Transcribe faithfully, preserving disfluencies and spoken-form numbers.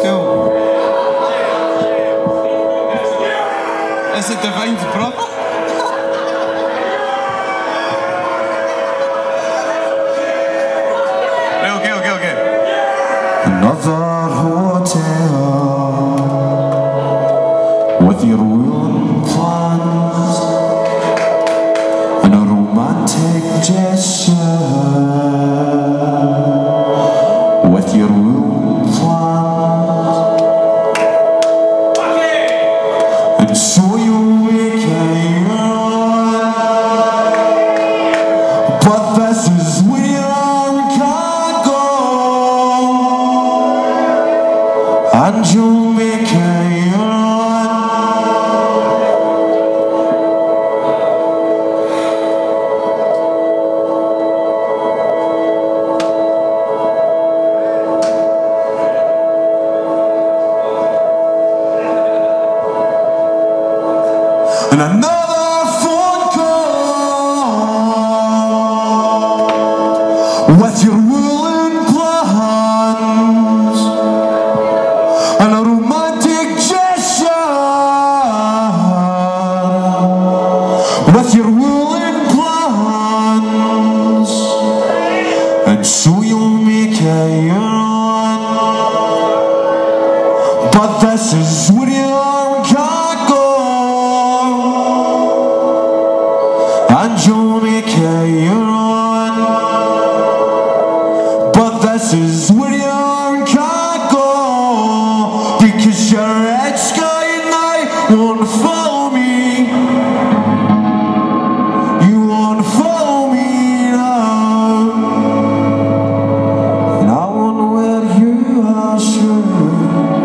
still. Is it Divine's brother? Okay, okay, okay. Another hotel with your ruined plans and a romantic gesture with your ruined plans. And so you make a run, but this is where you can't go, and you'll make a run. And another phone call with your willing plans and a romantic gesture with your willing plans. And so you'll make a run, but this is where you can't go, and you'll make a run, but this is where you can't go, because your ex-guy and I won't follow me. You won't follow me now, and I won't wear you are sure.